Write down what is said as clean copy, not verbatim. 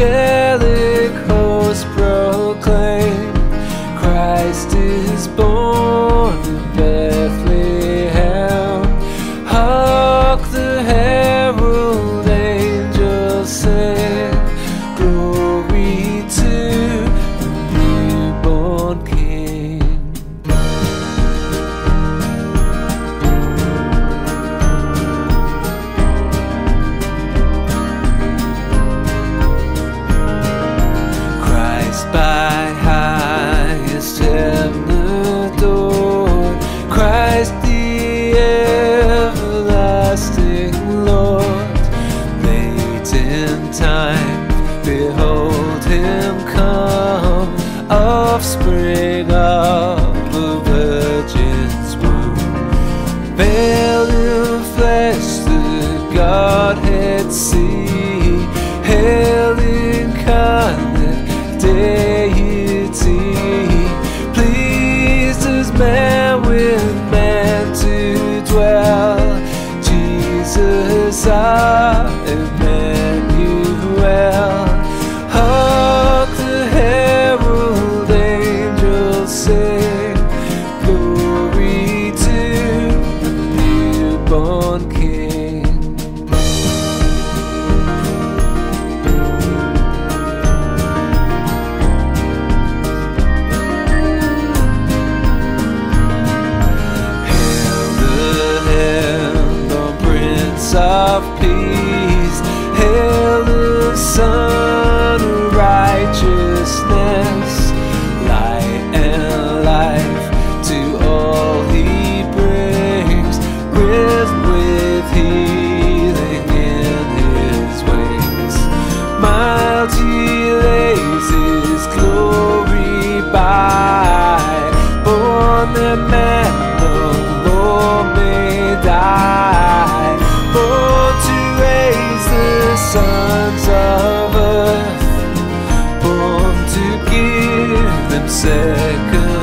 angelic hosts proclaim, Christ is born in Bethlehem. Hark, the herald angels sing, glory to the newborn King. By highest heaven adored, Christ the everlasting Lord. Late in time, behold him come, offspring of a virgin's womb. Veiled in flesh, the Godhead see, hail incarnate deity, pleased as man with man to dwell. Jesus our Emmanuel. Hark, the herald angels sing, glory to the newborn King. Of peace, hail the Son of righteousness, light and life to all he brings, risen with healing in his wings. Mild he lays his glory by, born that man no more may die, born to raise the sons of earth, born to give them second